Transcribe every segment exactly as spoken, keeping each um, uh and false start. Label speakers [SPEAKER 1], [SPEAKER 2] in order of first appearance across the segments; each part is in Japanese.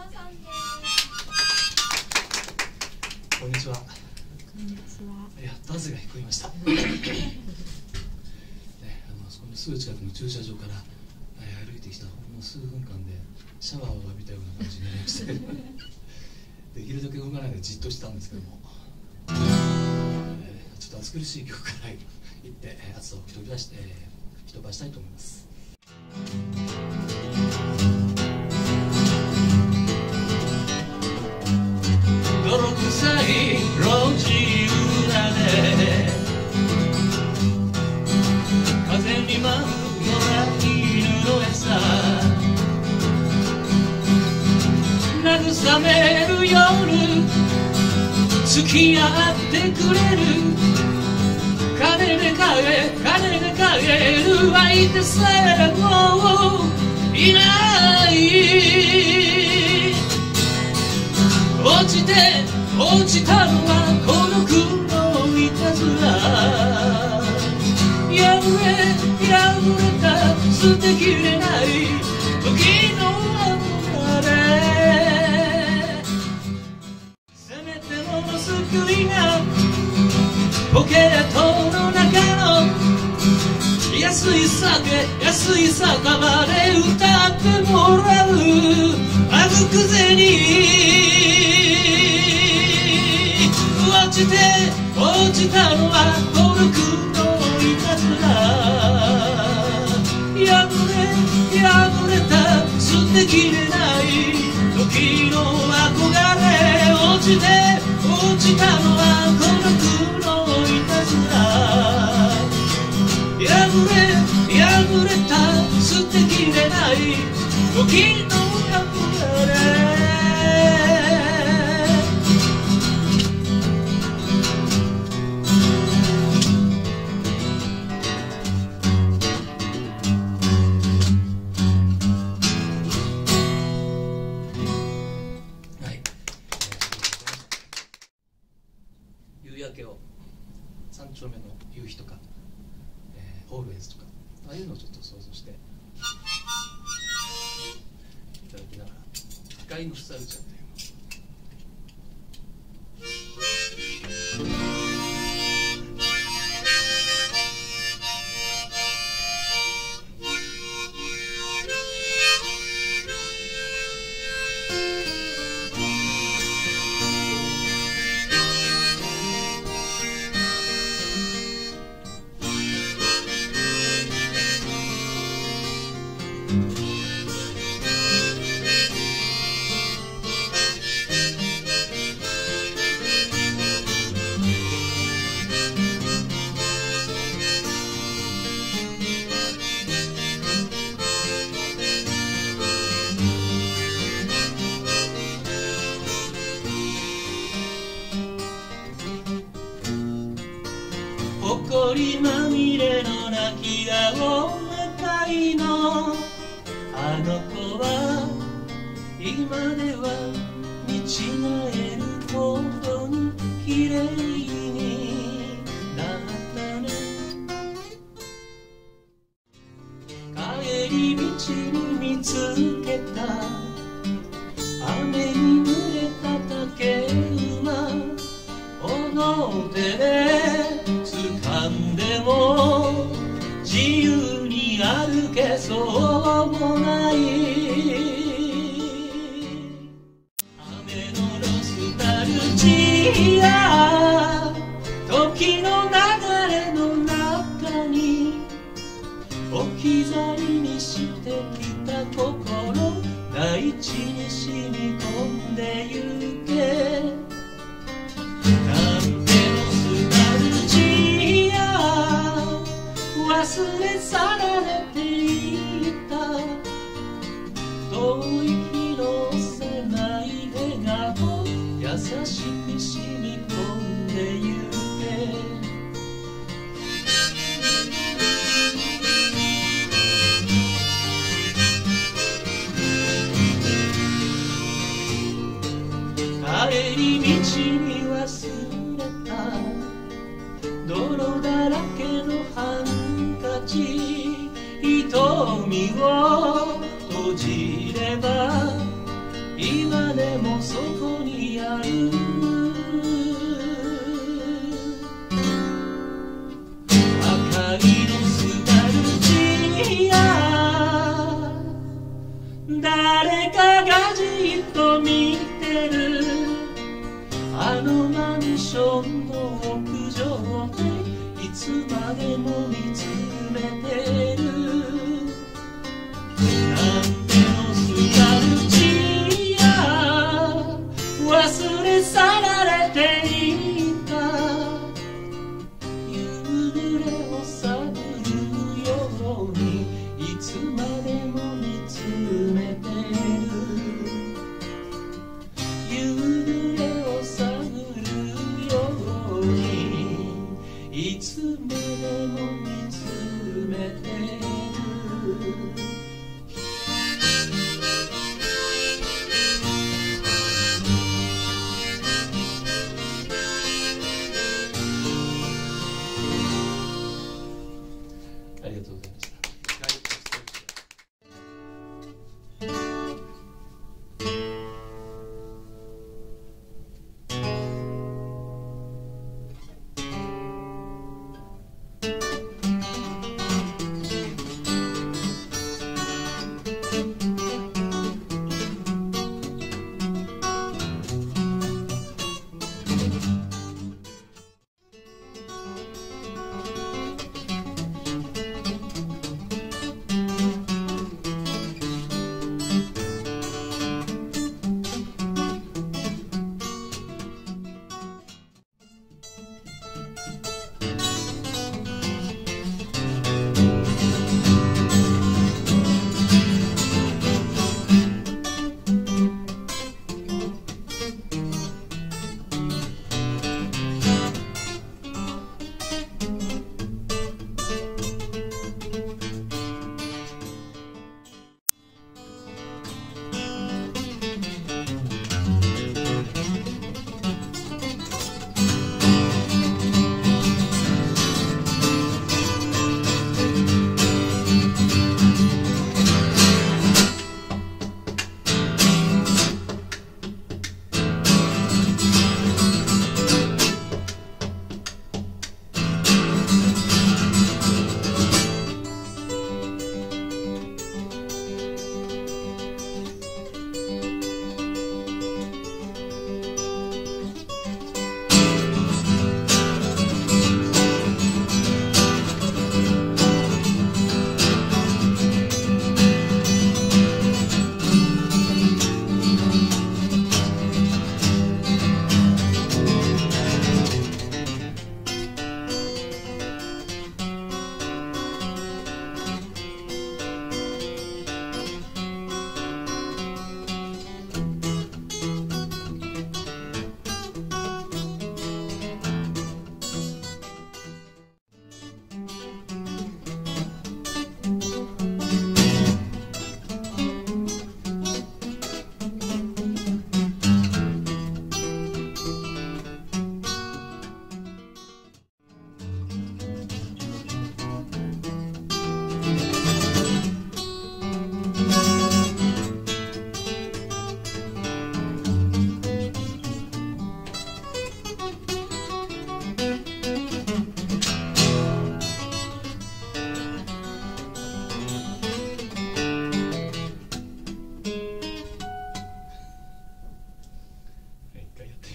[SPEAKER 1] さんです。
[SPEAKER 2] こんにちは。
[SPEAKER 3] こんにちは。
[SPEAKER 2] いや、汗が引っ込みました。ね、あのそこのすぐ近くの駐車場から、えー、歩いてきたほんの数分間でシャワーを浴びたような感じになりましてできるだけ動かないでじっとしてたんですけども、えー、ちょっと暑苦しい曲から行って、えー、暑さを吹き飛ばして、えー、吹き飛ばしたいと思います。泥臭い路地裏で風に舞う野良犬の餌慰める夜付き合ってくれる金で買え金で買える相手さえもいない落ちて落ちたのは孤独のいたずら破れ破れた捨てきれない時の憧れせめてもの救いがポケットの中の安い酒安い酒場で歌ってもらうあぐくぜに落ちて落ちたのは孤独のいたずら破れ破れた捨てきれない時の憧れ落ちて落ちたのは孤独のいたずら破れ破れた捨てきれない時の憧れ夕焼けを三丁目の夕日とか、えー、オールウェイズとかああいうのをちょっと想像していただきながら赤いのふさるちゃんという埃まみれの泣き顔赤いのあの子は今では見違えるほどに綺麗になったね帰り道に見つけた雨に濡れた竹馬この手で掴んでも自由に歩けそうもない雨のノスタルジア時の流れの中に置き去りにしてきた心大地に染み込んでゆけ忘れ去られていた遠い日の狭い笑顔優しく染み込んでゆけ帰り道に忘れた泥だらけの花瞳を閉じれば今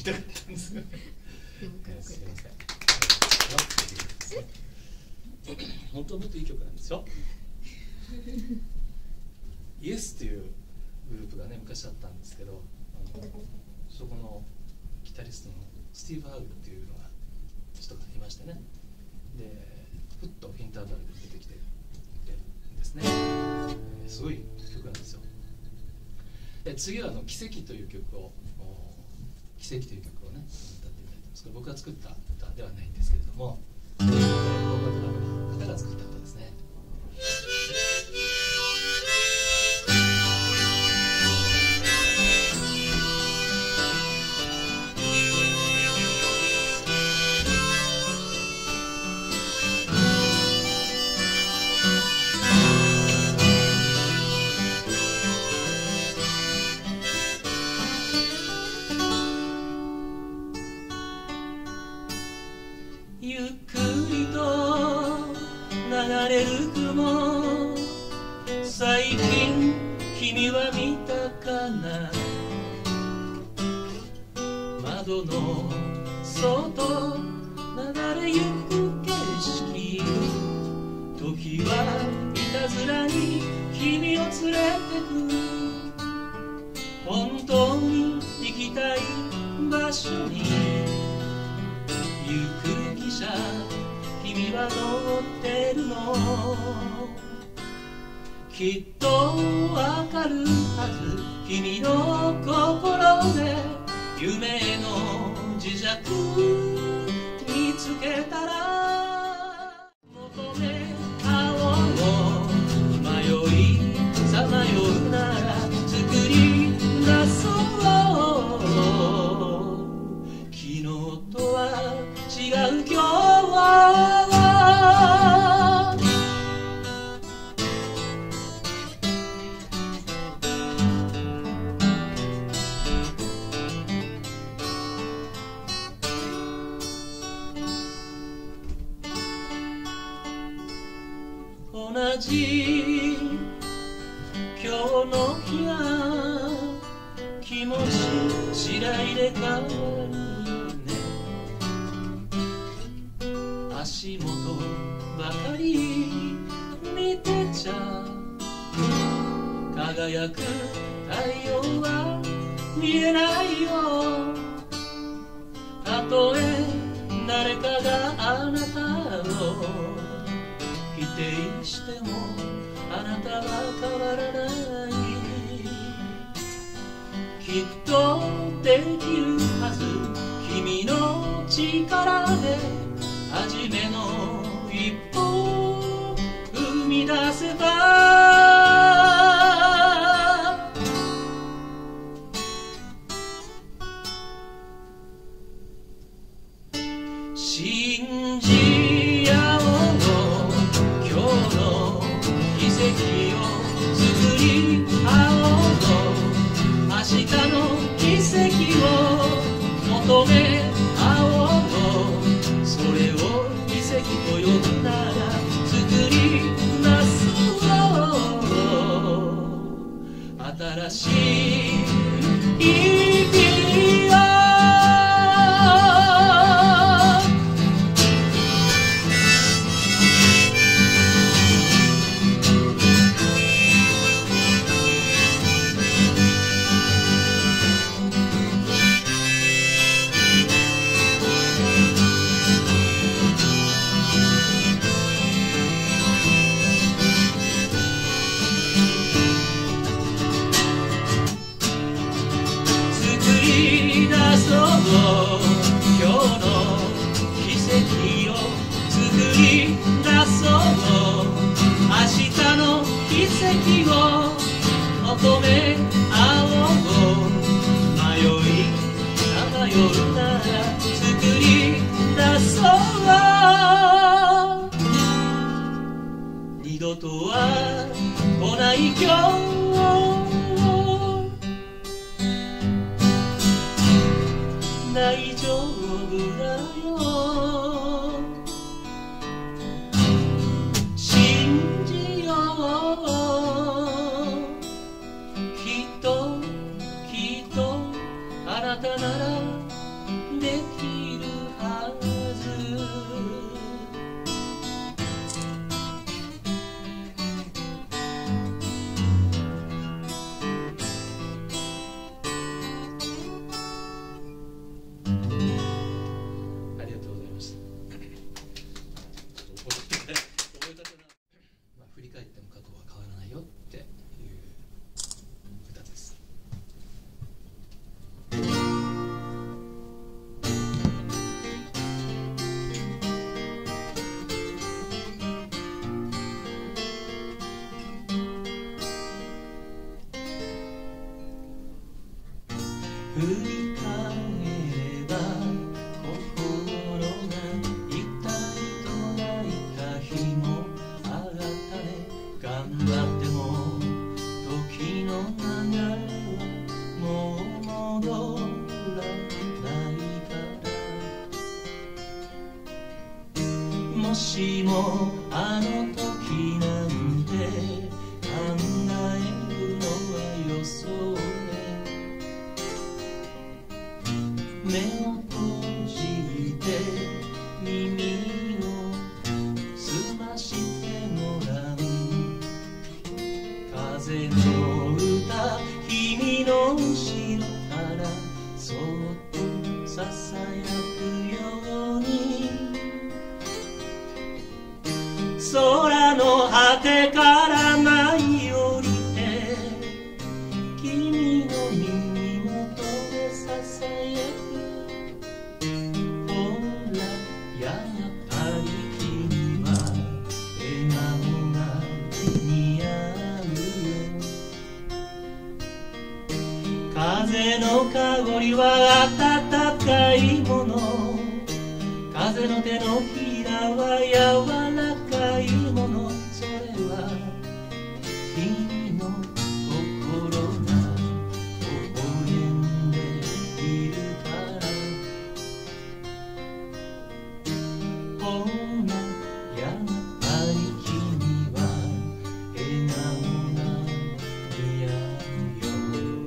[SPEAKER 2] みたかったんですよね。
[SPEAKER 3] でもかっこよかった。
[SPEAKER 2] すいません。本当はもっといい曲なんですよ。イエスというグループがね昔あったんですけど、あのそこのギタリストのスティーブ・ハウルっていうのが人がいましてね、でふっとインターバルで出てきてるんですね。すごい曲なんですよ。で次はあの奇跡という曲を奇跡という曲をね歌ってみたいと思います。これ僕が作った歌ではないんですけれども、音楽の方が作った歌ですね。ゆっくりと流れる雲、最近君は見たかな。窓の外流れゆく景色、時はいたずらに君を連れてく。本当に行きたい場所に行く汽車、君は乗ってるの。きっとわかるはず、君の心で夢の磁石見つけたら、求め青を迷いさまようなら作り出そう。昨日とは違う今日は、同じ今日の日は気持ち次第で変わるね。足元ばかり見てちゃ輝く太陽は見えないよ。たとえ誰かがあなたを否定してもあなたは変わらない。きっとできるはず、君の力で初めの一歩踏み出せば。信じ合おう今日の奇跡を作り合おう。明日の奇跡を求め合おう。それを奇跡と呼ぶなら作り出そう。新しい日々を求め合おう。迷いさまようなら作り出そう。二度とは来ない今日、大丈夫だよ。信じよう。きっときっとあなたなら振り返れば心が痛いと泣いた日もあがったね。頑張っても時の流れはもう戻らないから。もしもあの時なんて考えるのはよそうね。目を閉じて耳を澄ましてごらん。風の歌君の後ろからそっとささやくように、空の果てから舞い降りて君の耳元でささやく。ほらやっぱり君は笑顔が似合うよ。風の香りは暖かいもの、風の手のひらは柔らかいもの。それは君の心が微笑んでいるから。ほらやっぱり君は笑顔が似合うよ。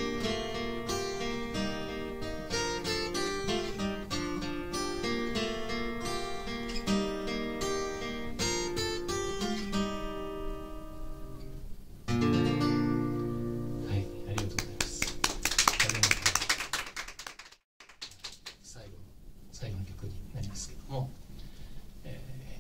[SPEAKER 2] 最後の曲になりますけども、え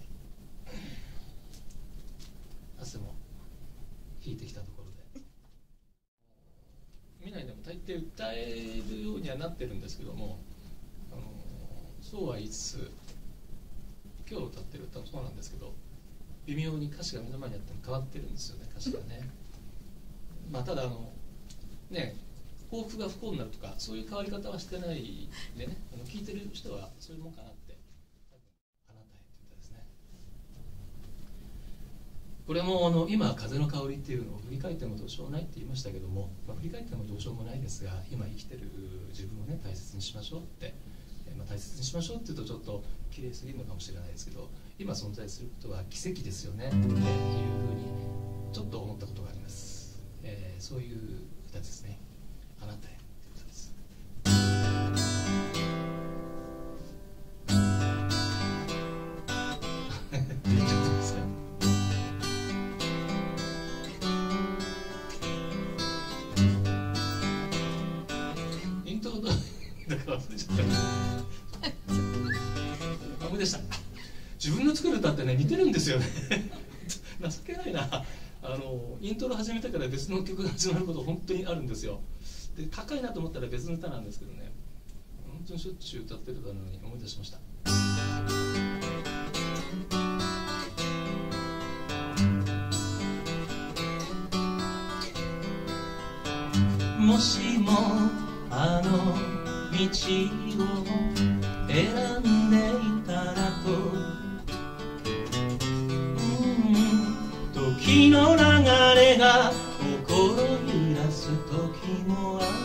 [SPEAKER 2] ー、汗も引いてきたところで見ないでも大抵歌えるようにはなってるんですけども、あのそうは言いつつ今日歌ってる歌もそうなんですけど、微妙に歌詞が目の前にあっても変わってるんですよね、歌詞がね。まあただあのね、幸福が不幸になるとかそういう変わり方はしてないでね、あの聞いてる人はそういうもんかなって。多分あなたへって歌ですね。これもあの今風の香りっていうのを振り返ってもどうしようもないって言いましたけども、まあ、振り返ってもどうしようもないですが、今生きてる自分をね大切にしましょうって、えーまあ、大切にしましょうっていうとちょっと綺麗すぎるのかもしれないですけど、今存在することは奇跡ですよねっていうふうにちょっと思ったことがあります。えー、そういう歌ですね。あなたへということです。イントロだから忘れちゃった。思い出した。自分の作る歌ってね似てるんですよね。情けないな。あのイントロ始めてから別の曲が始まること本当にあるんですよ。で高いなと思ったら別の歌なんですけどね、本当にしょっちゅう歌ってる歌なのに思い出しました。もしもあの道を選んでいたらと、うん、時の流れが心揺らす時もある。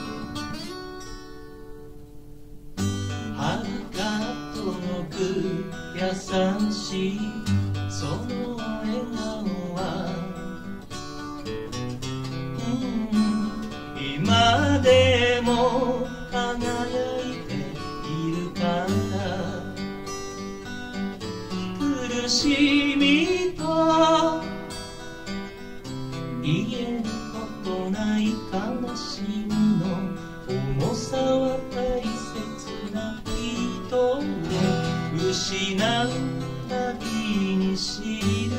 [SPEAKER 2] 遥か遠く優しいその笑顔は、うん、今でも輝いているから。苦しみと言えることない悲しみの重さは大切な人で、失うたびに知る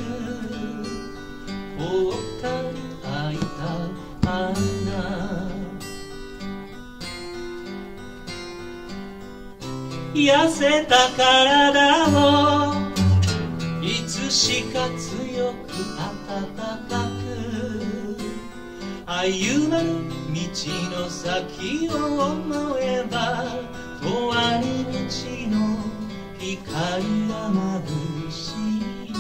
[SPEAKER 2] ぽっかり開いた穴。痩せた体をいつしか強く温かく、歩まぬ道の先を思えばとある道の光が眩しい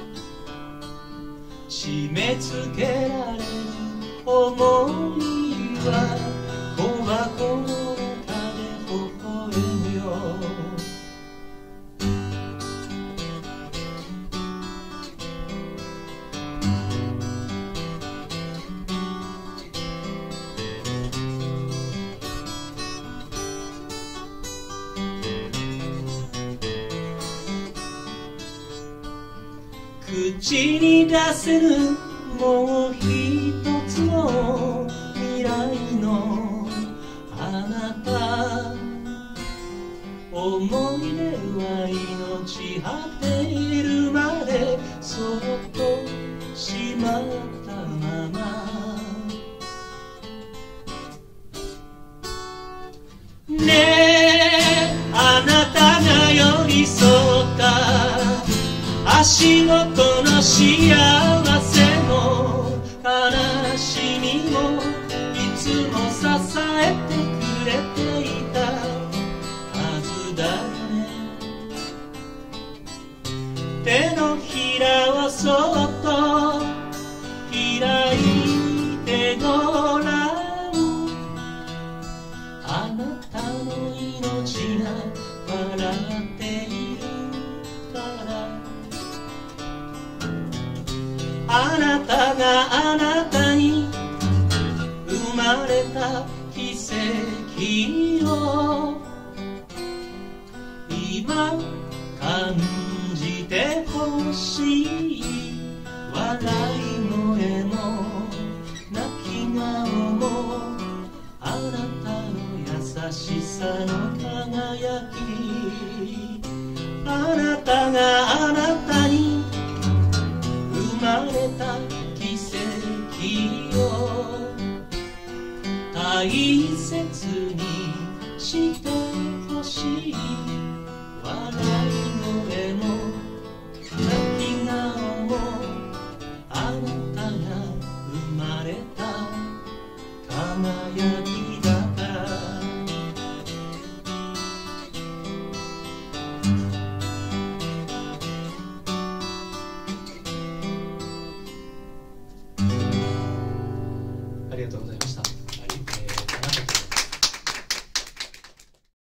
[SPEAKER 2] 締め付けられる想いは小箱の中で微笑むよ口に出せぬもう一つの未来のあなた思い出は命果てるまでそっとしまったままねえあなたが寄り添った足元の幸せも悲しみもいつも支えてくれていたはずだよね手のひらをそっと開いてごらんあなたの命が笑っているからあなたがあなたに生まれた奇跡を今感じてほしい笑い声も泣き顔もあなたの優しさの輝きあなたがあなたに生まれた奇跡を大切にしてほしい笑い声も泣き顔もあなたが生まれた輝きだからありがとうございました。